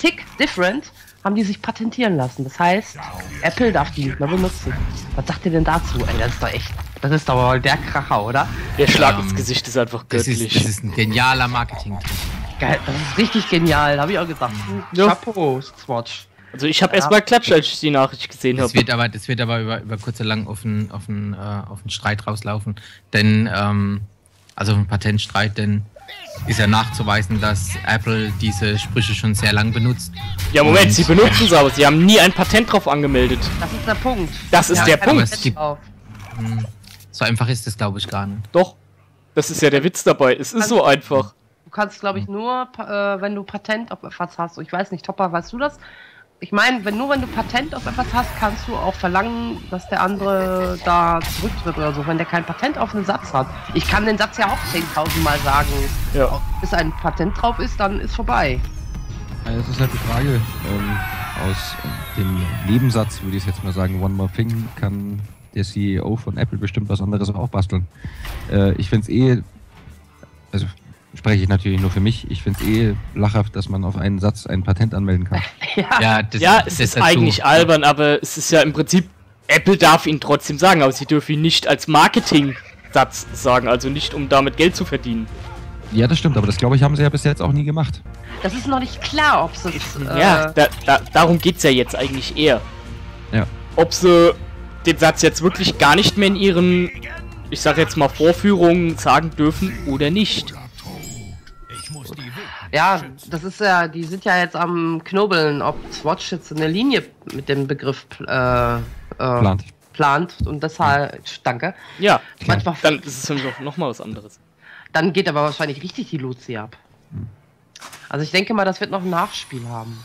Tick different haben die sich patentieren lassen. Das heißt, Apple darf die nicht mehr benutzen. Was sagt ihr denn dazu? Ey, das ist doch echt, das ist doch wohl der Kracher, oder? Der Schlag Ähm, ins Gesicht ist einfach Das göttlich. ist, das ist ein genialer Marketing-Trick. Geil, das ist richtig genial, habe ich auch gesagt. Ja. Chapeau, Swatch. Also ich habe Ja. erstmal klatscht, als ich die Nachricht gesehen Das habe. wird aber, das wird aber über, über kurz oder lang auf einen, auf einen, äh, auf einen Streit rauslaufen. Denn, ähm, also auf einen Patentstreit, denn ist ja nachzuweisen, dass Apple diese Sprüche schon sehr lang benutzt. Ja, Moment, Und- sie benutzen es aber. Sie haben nie ein Patent drauf angemeldet. Das ist der Punkt. Das ist Ja, der kein Punkt. es Patent gibt- drauf. Hm, so einfach ist das, glaube ich, gar nicht. Doch. Das ist ja der Witz dabei. Es ist so einfach. Du kannst, glaube ich, nur, pa- äh, wenn du Patent auf etwas hast. Ich weiß nicht, Topper, weißt du das? Ich meine, wenn nur wenn du Patent auf etwas hast, kannst du auch verlangen, dass der andere da zurücktritt oder so, wenn der kein Patent auf einen Satz hat. Ich kann den Satz ja auch zehntausend Mal sagen. Ja. Bis ein Patent drauf ist, dann ist vorbei. Ja, es ist halt die Frage, ähm, aus dem Nebensatz, würde ich jetzt mal sagen, One More Thing, kann der C E O von Apple bestimmt was anderes auch basteln. Äh, ich finde es eh, also spreche ich natürlich nur für mich, ich finde es eh lachhaft, dass man auf einen Satz ein Patent anmelden kann. Ja, das, Ja, das es ist dazu. eigentlich albern, aber es ist ja im Prinzip, Apple darf ihn trotzdem sagen, aber sie dürfen ihn nicht als Marketing-Satz sagen, also nicht um damit Geld zu verdienen. Ja, das stimmt, aber das glaube ich haben sie ja bis jetzt auch nie gemacht. Das ist noch nicht klar, ob es äh, Ja, da, da, darum geht's ja jetzt eigentlich eher. Ja. Ob sie den Satz jetzt wirklich gar nicht mehr in ihren, ich sag jetzt mal, Vorführungen sagen dürfen oder nicht. Ja, das ist ja, die sind ja jetzt am Knobeln, ob Swatch jetzt eine Linie mit dem Begriff äh, äh, Plant. plant und deshalb, danke. Ja, Manchmal, dann ist es nämlich auch noch mal was anderes. dann geht aber wahrscheinlich richtig die Luzi ab. Also ich denke mal, das wird noch ein Nachspiel haben.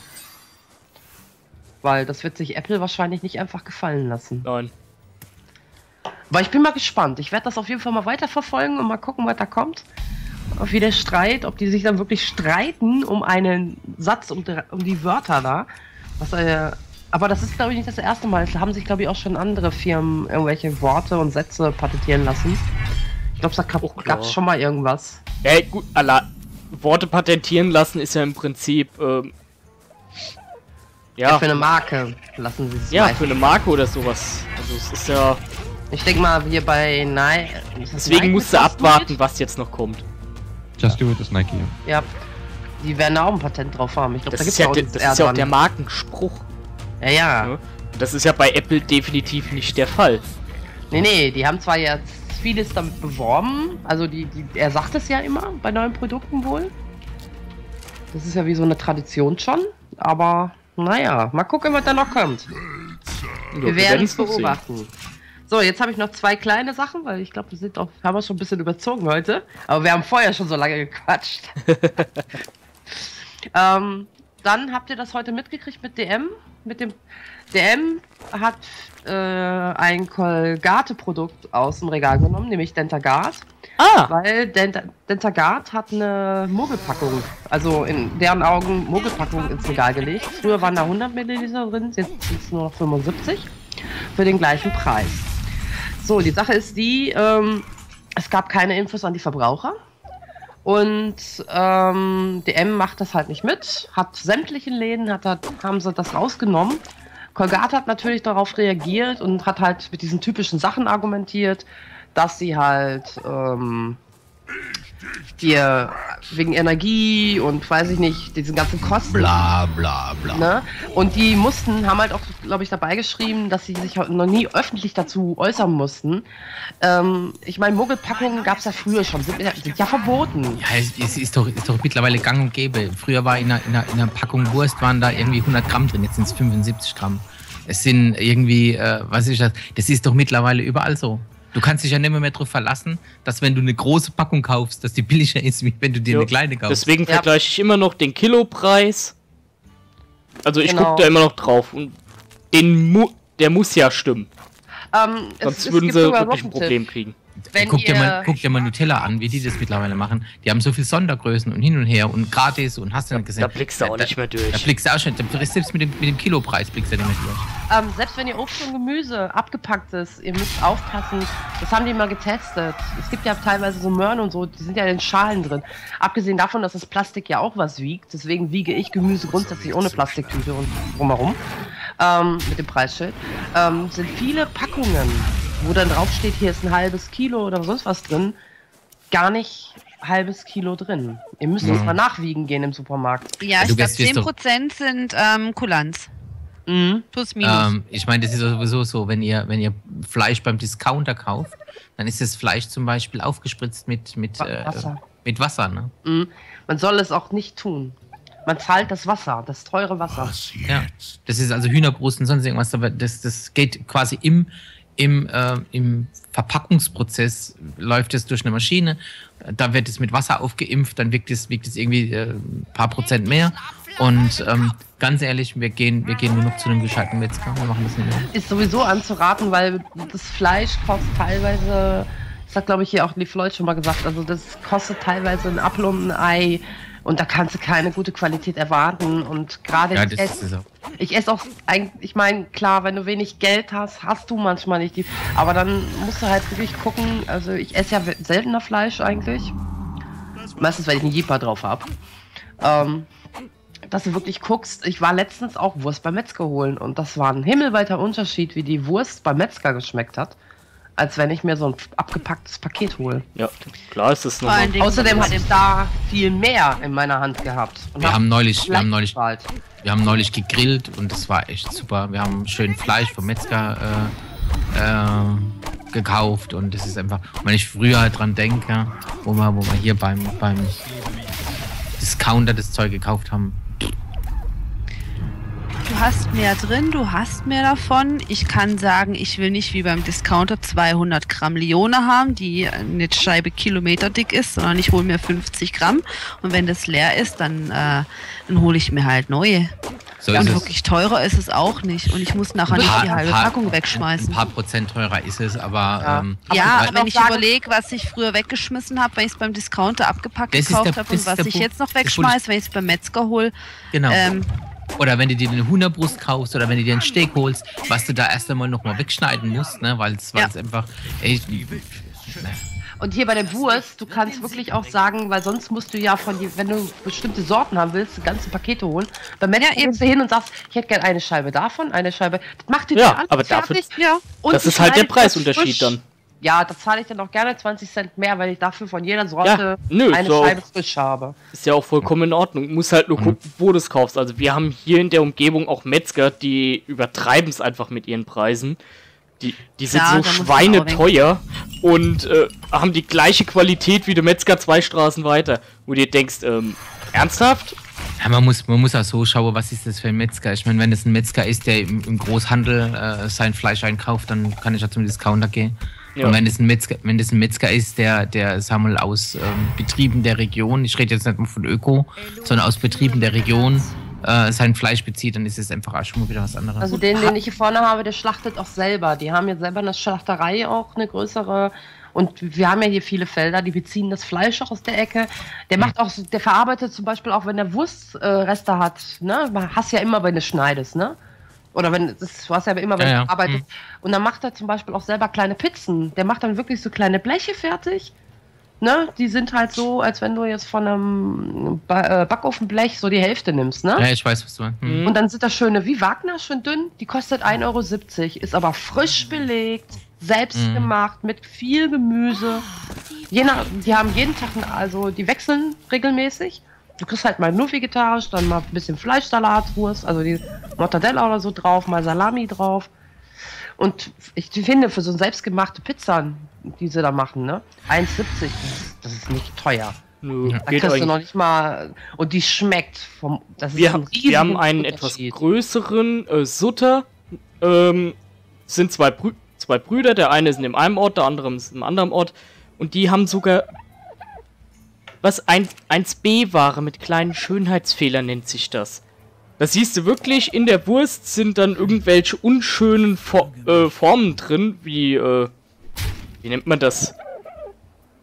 Weil das wird sich Apple wahrscheinlich nicht einfach gefallen lassen. Nein. Aber ich bin mal gespannt. Ich werde das auf jeden Fall mal weiterverfolgen und mal gucken, was da kommt. Auf wie der Streit, ob die sich dann wirklich streiten um einen Satz, um die, um die Wörter da. Was, äh, aber das ist, glaube ich, nicht das erste Mal. Es haben sich, glaube ich, auch schon andere Firmen irgendwelche Worte und Sätze patentieren lassen. Ich glaube, da gab Oh, klar. es schon mal irgendwas. Ja, gut, alla, Worte patentieren lassen ist ja im Prinzip, ähm, Ja, ja, für eine Marke lassen sie es. ja, meistens. für eine Marke oder sowas. Also es ist ja, Ich denke mal, hier bei Nike. deswegen musst du abwarten, was jetzt noch kommt. Just Do It ist Nike. Ja, die werden da auch ein Patent drauf haben. Ich glaube, Das da ist gibt es ja, auch de- nichts das ist ja auch dran. der Markenspruch. Ja, ja. Ne? Das ist ja bei Apple definitiv nicht der Fall. Nee, nee, die haben zwar jetzt vieles damit beworben, also die, die, er sagt es ja immer bei neuen Produkten wohl. Das ist ja wie so eine Tradition schon, aber naja, mal gucken, was da noch kommt. Ja, Wir werden es werden's noch sehen. beobachten. So, jetzt habe ich noch zwei kleine Sachen, weil ich glaube, wir sind auch, haben wir schon ein bisschen überzogen heute. Aber wir haben vorher schon so lange gequatscht. ähm, dann habt ihr das heute mitgekriegt mit D M. Mit dem D M hat äh, ein Colgate-Produkt aus dem Regal genommen, nämlich Dentagard. Ah, Weil Dent Dentagard hat eine Mogelpackung, also in deren Augen Mogelpackung ins Regal gelegt. Früher waren da hundert Milliliter drin, jetzt sind es nur noch fünfundsiebzig für den gleichen Preis. So, die Sache ist die, ähm, es gab keine Infos an die Verbraucher und ähm, D M macht das halt nicht mit, hat sämtliche Läden, hat da, haben sie das rausgenommen. Colgate hat natürlich darauf reagiert und hat halt mit diesen typischen Sachen argumentiert, dass sie halt ähm, hier wegen Energie und weiß ich nicht, diesen ganzen Kosten. Bla bla bla. Ne? Und die mussten, haben halt auch, glaube ich, dabei geschrieben, dass sie sich halt noch nie öffentlich dazu äußern mussten. Ähm, ich meine, Mogelpackungen gab es ja früher schon, sind, sind ja verboten. Ja, es, es ist, doch, ist doch mittlerweile gang und gäbe. Früher war in einer, in, einer, in einer Packung Wurst waren da irgendwie hundert Gramm drin, jetzt sind es fünfundsiebzig Gramm. Es sind irgendwie, äh, was ist das? Das ist doch mittlerweile überall so. Du kannst dich ja nicht mehr, mehr darauf verlassen, dass wenn du eine große Packung kaufst, dass die billiger ist, wie wenn du dir Ja, eine kleine kaufst. deswegen Ja. vergleiche ich immer noch den Kilopreis. Also ich Genau. gucke da immer noch drauf und den mu der muss ja stimmen. Ähm, es- Sonst es würden gibt sie sogar wirklich ein noch einen Problem Tipp. kriegen. Wenn guck, dir ihr- mal, guck dir mal Nutella an, wie die das mittlerweile machen. Die haben so viel Sondergrößen und hin und her und gratis und hast du nicht gesehen. Da blickst du auch Da- nicht mehr Da durch. blickst du auch schon, da- selbst mit dem, mit dem Kilopreis blickst du nicht mehr durch. Ähm, selbst wenn ihr Obst und Gemüse abgepackt ist, ihr müsst aufpassen, das haben die mal getestet. Es gibt ja teilweise so Möhren und so, die sind ja in den Schalen drin. Abgesehen davon, dass das Plastik ja auch was wiegt, deswegen wiege ich Gemüse grundsätzlich ohne Plastiktüte und drumherum, ähm, mit dem Preisschild, ähm, sind viele Packungen, wo dann draufsteht, hier ist ein halbes Kilo oder sonst was drin, gar nicht halbes Kilo drin. Ihr müsst das mal nachwiegen gehen im Supermarkt. Ja, Du ich glaube, wirst- wirst zehn Prozent sind ähm, Kulanz. Mhm. Plus, minus. Ähm, ich meine, das ist sowieso so, wenn ihr, wenn ihr Fleisch beim Discounter kauft, dann ist das Fleisch zum Beispiel aufgespritzt mit, mit, Wa- äh, Wasser. mit Wasser. Ne? Mhm. Man soll es auch nicht tun. Man zahlt das Wasser, das teure Wasser. Ja. Das ist also Hühnerbrust und sonst irgendwas, aber das, das geht quasi im, im, äh, im Verpackungsprozess, läuft es durch eine Maschine, da wird es mit Wasser aufgeimpft, dann wiegt es, wiegt es irgendwie äh, ein paar Prozent mehr. Und ähm, ganz ehrlich, wir gehen, wir gehen nur noch zu einem gescheiten Metzger. Wir machen das nicht mehr. Ist sowieso anzuraten, weil das Fleisch kostet teilweise, das hat glaube ich hier auch Lee Floyd schon mal gesagt, also das kostet teilweise ein Apfel und ein Ei und da kannst du keine gute Qualität erwarten und gerade Ja, ich das esse ist so. ich esse auch, ein- ich meine, klar, wenn du wenig Geld hast, hast du manchmal nicht die, aber dann musst du halt wirklich gucken, also ich esse ja seltener Fleisch eigentlich, meistens weil ich einen Jeeper drauf habe. Ähm, dass du wirklich guckst, ich war letztens auch Wurst beim Metzger holen und das war ein himmelweiter Unterschied, wie die Wurst beim Metzger geschmeckt hat, als wenn ich mir so ein abgepacktes Paket hole. Ja, klar ist das Vor allen nochmal. Dingen Außerdem bei habe ich dem- da viel mehr in meiner Hand gehabt. Und Wir hab haben neulich, wir haben neulich, bezahlt. wir haben neulich gegrillt und das war echt super. Wir haben schön Fleisch vom Metzger äh, äh, gekauft und das ist einfach, wenn ich früher halt dran denke, wo wir, wo wir hier beim, beim Discounter das Zeug gekauft haben. Du hast mehr drin, du hast mehr davon. Ich kann sagen, ich will nicht wie beim Discounter zweihundert Gramm Lione haben, die eine Scheibe Kilometer dick ist, sondern ich hole mir fünfzig Gramm. Und wenn das leer ist, dann, äh, dann hole ich mir halt neue. So Und ist es. wirklich teurer ist es auch nicht. Und ich muss nachher nicht die halbe Packung wegschmeißen. Ein paar Prozent teurer ist es, aber Ja. ähm, Ja, Aber wenn ich ich auch sagen- überlege, was ich früher weggeschmissen habe, wenn ich es beim Discounter abgepackt Das ist gekauft der- habe das und ist was der ich Punkt. jetzt noch Das wollte wegschmeiße, wenn ich es beim Metzger hole. genau. Ähm, Oder wenn du dir eine Hühnerbrust kaufst oder wenn du dir einen Steak holst, was du da erst einmal nochmal wegschneiden musst, ne, weil es Ja. einfach. Ey, Und hier bei der Wurst, du kannst wirklich auch sagen, weil sonst musst du ja von die, wenn du bestimmte Sorten haben willst, ganze Pakete holen. Beim Metzger Ja, eben. gehst du hin und sagst, ich hätte gerne eine Scheibe davon, eine Scheibe. Das macht dir Ja, dir alles aber dafür- fertig. ja. Und Das du ist halt der schneidest das Preisunterschied frisch. dann. Ja, da zahle ich dann auch gerne zwanzig Cent mehr, weil ich dafür von jeder Sorte Ja, nö, eine so- Scheibe frisch habe. Ist ja auch vollkommen in Ordnung. Muss halt nur gucken, wo du es kaufst. Also wir haben hier in der Umgebung auch Metzger, die übertreiben es einfach mit ihren Preisen. Die, die sind Ja, so da muss man schweineteuer und äh, haben die gleiche Qualität wie der Metzger zwei Straßen weiter. Wo du dir denkst, ähm, ernsthaft? ja, man muss, man muss auch so schauen, was ist das für ein Metzger. Ich meine, wenn es ein Metzger ist, der im, im Großhandel äh, sein Fleisch einkauft, dann kann ich ja zum Discounter gehen. Ja. Und wenn es ein Metzger, wenn das ein Metzger ist, der, der sagen wir mal, aus ähm, Betrieben der Region, ich rede jetzt nicht mal von Öko, sondern aus Betrieben der Region äh, sein Fleisch bezieht, dann ist es einfach auch schon mal wieder was anderes. Also den, den ich hier vorne habe, der schlachtet auch selber. Die haben ja selber eine Schlachterei auch, eine größere. Und wir haben ja hier viele Felder, die beziehen das Fleisch auch aus der Ecke. Der macht auch, so- der verarbeitet zum Beispiel auch, wenn der Wurstreste äh, Reste hat, ne? Man hast ja immer, wenn du schneidest, ne? Oder wenn, das, du hast ja immer, wenn Ja, du ja. verarbeitest. Mhm. Und dann macht er zum Beispiel auch selber kleine Pizzen. Der macht dann wirklich so kleine Bleche fertig. Ne? Die sind halt so, als wenn du jetzt von einem ba äh, Backofenblech so die Hälfte nimmst, ne? ja, ich weiß, was du meinst. Hm. Und dann sind das schöne, wie Wagner, schön dünn. Die kostet ein Euro siebzig, ist aber frisch belegt, selbst Mhm. gemacht, mit viel Gemüse. Je nach, die haben jeden Tag, ein- also die wechseln regelmäßig. Du kriegst halt mal nur vegetarisch, dann mal ein bisschen Fleischsalat, Wurst, also die Mortadella oder so drauf, mal Salami drauf. Und ich finde, für so selbstgemachte Pizzen, die sie da machen, ne, eins siebzig, das ist, das ist nicht teuer. Nö, Da geht kriegst du eigentlich. noch nicht mal, und die schmeckt vom, das ist Wir, ein haben- riesiger wir haben einen etwas Unterschied. größeren äh, Sutter. Ähm, sind zwei, Brü zwei Brüder. Der eine ist in dem einen Ort, der andere ist im anderen Ort. Und die haben sogar was eins B-Ware mit kleinen Schönheitsfehlern nennt sich das. Da siehst du wirklich, in der Wurst sind dann irgendwelche unschönen For äh, Formen drin, wie, äh, wie nennt man das?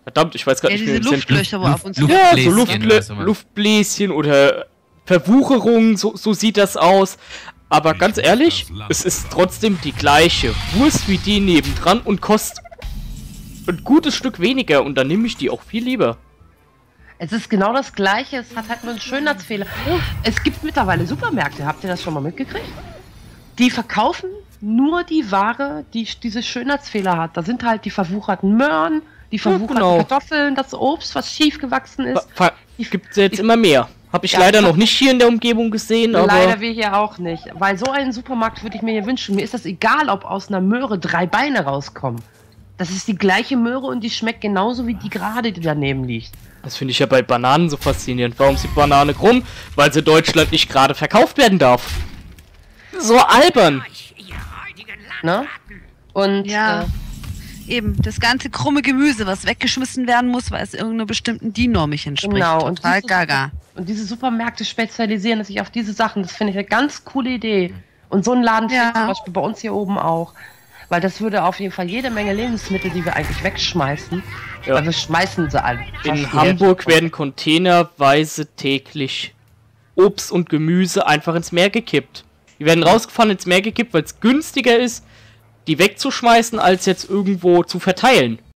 Verdammt, ich weiß gar Ja, nicht diese mehr. wie es nennt. Luftlöcher, wo ab und zu... Luft- Ja, so Luftbläschen Luftle oder sowas. Luftbläschen oder Verwucherung, so, so sieht das aus. Aber ganz ehrlich, es ist trotzdem die gleiche Wurst wie die nebendran und kostet ein gutes Stück weniger und dann nehme ich die auch viel lieber. Es ist genau das Gleiche, es hat halt nur einen Schönheitsfehler. Es gibt mittlerweile Supermärkte, habt ihr das schon mal mitgekriegt? Die verkaufen nur die Ware, die diese Schönheitsfehler hat. Da sind halt die verwucherten Möhren, die verwucherten genau. Kartoffeln, das Obst, was schief gewachsen ist. Gibt es jetzt immer mehr. Habe ich Ja, leider ich- noch nicht hier in der Umgebung gesehen, aber... Leider wir hier auch nicht. Weil so einen Supermarkt würde ich mir hier wünschen. Mir ist das egal, ob aus einer Möhre drei Beine rauskommen. Das ist die gleiche Möhre und die schmeckt genauso wie die gerade, die daneben liegt. Das finde ich ja bei Bananen so faszinierend. Warum ist die Banane krumm? Weil sie in Deutschland nicht gerade verkauft werden darf. So albern. Ne? Und Ja. äh, Eben, das ganze krumme Gemüse, was weggeschmissen werden muss, weil es irgendeiner bestimmten D I N-Norm nicht entspricht. Genau, und Total dieses- gaga. Und diese Supermärkte spezialisieren sich auf diese Sachen. Das finde ich eine ganz coole Idee. Und so einen Laden Ja. fehlt zum Beispiel bei uns hier oben auch. Weil das würde auf jeden Fall jede Menge Lebensmittel, die wir eigentlich wegschmeißen, Ja. weil wir schmeißen sie alle. In Fast Hamburg die Hälfte. werden containerweise täglich Obst und Gemüse einfach ins Meer gekippt. Die werden rausgefahren ins Meer gekippt, weil es günstiger ist, die wegzuschmeißen, als jetzt irgendwo zu verteilen.